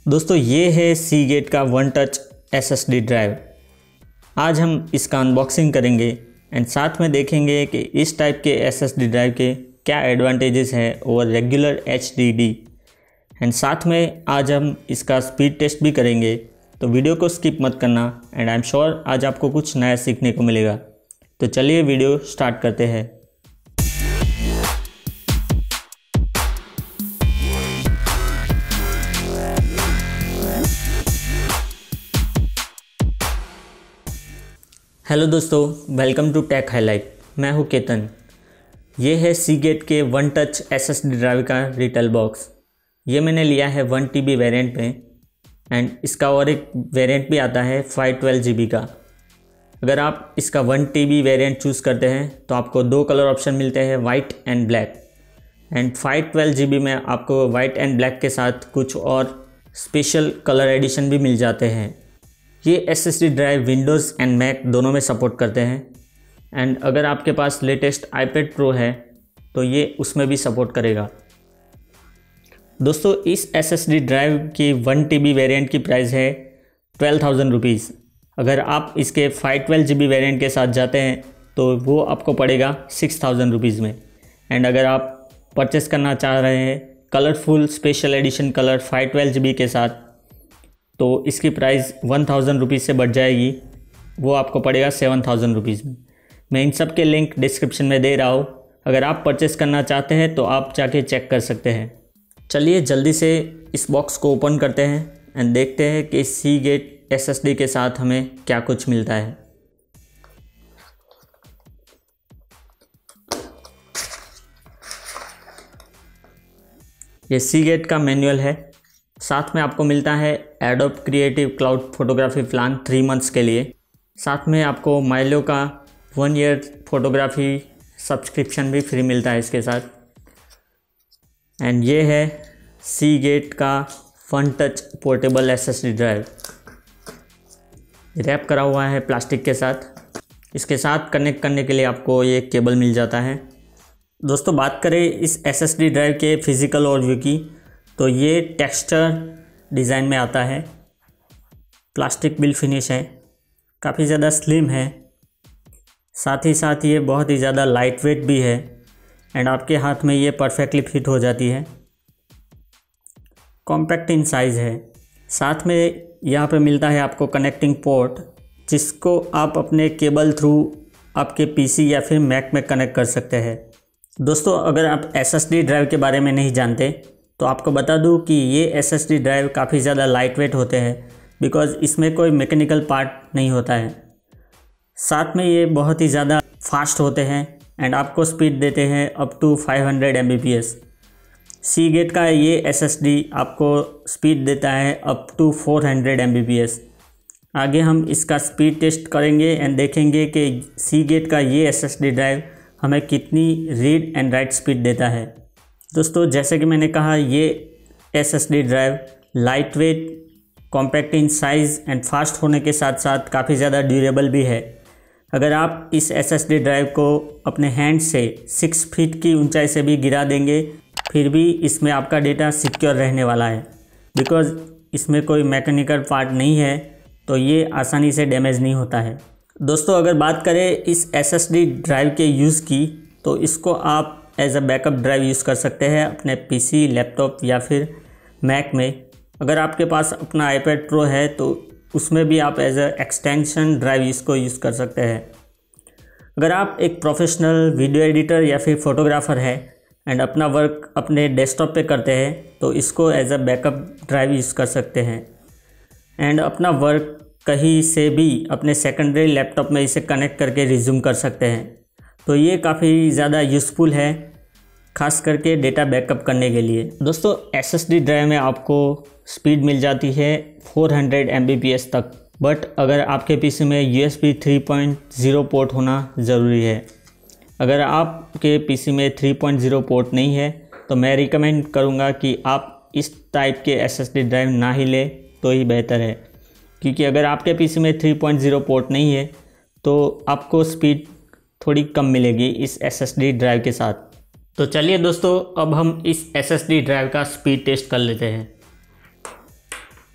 दोस्तों ये है सीगेट का वन टच SSD ड्राइव। आज हम इसका अनबॉक्सिंग करेंगे एंड साथ में देखेंगे कि इस टाइप के SSD ड्राइव के क्या एडवांटेजेस हैं ओवर रेगुलर HDD एंड साथ में आज हम इसका स्पीड टेस्ट भी करेंगे। तो वीडियो को स्किप मत करना एंड आई एम श्योर आज आपको कुछ नया सीखने को मिलेगा। तो चलिए वीडियो स्टार्ट करते हैं। हेलो दोस्तों, वेलकम टू टेक हाईलाइट। मैं हूं केतन। ये है सीगेट के वन टच SSD ड्राइव का रिटेल बॉक्स। ये मैंने लिया है 1 TB वेरिएंट में एंड इसका और एक वेरिएंट भी आता है 512 GB का। अगर आप इसका 1 TB वेरिएंट चूज़ करते हैं तो आपको 2 कलर ऑप्शन मिलते हैं, white and black. And 512 GB में आपको वाइट एंड ब्लैक के साथ कुछ और स्पेशल कलर एडिशन भी मिल जाते हैं। ये SSD drive Windows and Mac दोनों में सपोर्ट करते हैं एंड अगर आपके पास लेटेस्ट iPad Pro है तो ये उसमें भी सपोर्ट करेगा। दोस्तों इस SSD ड्राइव की 1 TB वेरिएंट की प्राइस है 12,000 रुपीज़। अगर आप इसके 512 GB वेरिएंट के साथ जाते हैं तो वो आपको पड़ेगा 6,000 रुपीज़ में। एंड अगर आप परचेस करना चाह रहे हैं colourful special edition colour 512 GB के साथ तो इसकी प्राइस 1,000 रुपीज़ से बढ़ जाएगी, वो आपको पड़ेगा 7,000 रुपीज़ में। मैं इन सब के लिंक डिस्क्रिप्शन में दे रहा हूँ। अगर आप परचेस करना चाहते हैं तो आप जाके चेक कर सकते हैं। चलिए जल्दी से इस बॉक्स को ओपन करते हैं एंड देखते हैं कि सीगेट SSD के साथ हमें क्या कुछ मिलता है। ये सीगेट का मैनुअल है। साथ में आपको मिलता है Adobe creative cloud photography plan 3 months के लिए। साथ में आपको माइलो का 1 ईयर फोटोग्राफी सब्सक्रिप्शन भी फ्री मिलता है इसके साथ। एंड ये है सीगेट का one touch portable SSD drive. Wrap करा हुआ है प्लास्टिक के साथ। इसके साथ कनेक्ट करने के लिए आपको ये केबल मिल जाता है। दोस्तों बात करें इस SSD ड्राइव के फिज़िकल ओवरव्यू की तो ये टेक्सचर डिज़ाइन में आता है। प्लास्टिक बिल फिनिश है, काफ़ी ज़्यादा स्लिम है। साथ ही साथ ये बहुत ही ज़्यादा लाइट वेट भी है एंड आपके हाथ में ये परफेक्टली फिट हो जाती है। कॉम्पैक्ट इन साइज़ है। साथ में यहाँ पे मिलता है आपको कनेक्टिंग पोर्ट, जिसको आप अपने केबल थ्रू आपके PC या फिर मैक में कनेक्ट कर सकते हैं। दोस्तों अगर आप SSD ड्राइव के बारे में नहीं जानते तो आपको बता दूं कि ये SSD ड्राइव काफ़ी ज़्यादा लाइट वेट होते हैं बिकॉज़ इसमें कोई मैकेनिकल पार्ट नहीं होता है। साथ में ये बहुत ही ज़्यादा फास्ट होते हैं एंड आपको स्पीड देते हैं अप टू 500 Mbps। सीगेट का ये SSD आपको स्पीड देता है अप टू 400 Mbps। आगे हम इसका स्पीड टेस्ट करेंगे एंड देखेंगे कि सीगेट का ये SSD ड्राइव हमें कितनी रीड एंड राइट स्पीड देता है। दोस्तों जैसे कि मैंने कहा ये SSD drive light weight, compact in size and fast होने के साथ साथ काफ़ी ज़्यादा ड्यूरेबल भी है। अगर आप इस SSD ड्राइव को अपने हैंड से 6 फीट की ऊंचाई से भी गिरा देंगे फिर भी इसमें आपका डेटा सिक्योर रहने वाला है बिकॉज़ इसमें कोई मैकेनिकल पार्ट नहीं है तो ये आसानी से डैमेज नहीं होता है। दोस्तों अगर बात करें इस SSD ड्राइव के यूज़ की तो इसको आप as a backup drive use कर सकते हैं अपने PC, लैपटॉप या फिर मैक में। अगर आपके पास अपना iPad Pro है तो उसमें भी आप एज अ एक्सटेंशन ड्राइव इसको यूज़ कर सकते हैं। अगर आप एक प्रोफेशनल वीडियो एडिटर या फिर फोटोग्राफ़र है एंड अपना वर्क अपने डेस्कटॉप पे करते हैं तो इसको as a backup drive use कर सकते हैं एंड अपना वर्क कहीं से भी अपने सेकेंडरी लैपटॉप में इसे कनेक्ट करके रिज्यूम कर सकते हैं। तो ये काफ़ी ज़्यादा यूज़फुल है, खास करके डेटा बैकअप करने के लिए। दोस्तों SSD ड्राइव में आपको स्पीड मिल जाती है 400 Mbps तक, बट अगर आपके PC में USB 3.0 पोर्ट होना ज़रूरी है। अगर आपके PC में 3.0 पोर्ट नहीं है तो मैं रिकमेंड करूँगा कि आप इस टाइप के SSD ड्राइव ना ही लें तो ही बेहतर है, क्योंकि अगर आपके PC में 3.0 पोर्ट नहीं है तो आपको स्पीड थोड़ी कम मिलेगी इस SSD ड्राइव के साथ। तो चलिए दोस्तों अब हम इस SSD ड्राइव का स्पीड टेस्ट कर लेते हैं।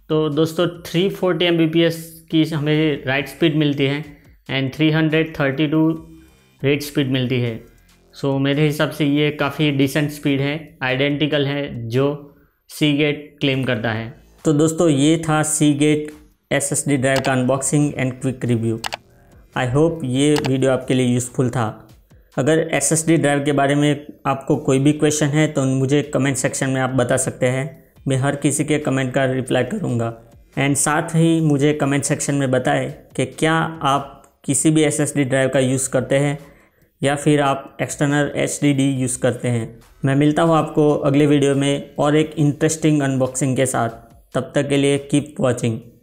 तो दोस्तों 340 Mbps की हमें राइट स्पीड मिलती है एंड 332 रीड स्पीड मिलती है। सो मेरे हिसाब से ये काफ़ी डिसेंट स्पीड है, आइडेंटिकल है जो सीगेट क्लेम करता है। तो दोस्तों ये था सीगेट SSD ड्राइव का unboxing and quick review. I hope ये वीडियो आपके लिए यूज़फुल था। अगर SSD ड्राइव के बारे में आपको कोई भी क्वेश्चन है तो मुझे कमेंट सेक्शन में आप बता सकते हैं, मैं हर किसी के कमेंट का रिप्लाई करूँगा। एंड साथ ही मुझे कमेंट सेक्शन में बताएं कि क्या आप किसी भी SSD ड्राइव का यूज़ करते हैं या फिर आप एक्सटर्नल HDD यूज़ करते हैं। मैं मिलता हूँ आपको अगले वीडियो में और एक इंटरेस्टिंग अनबॉक्सिंग के साथ। तब तक के लिए कीप वॉचिंग।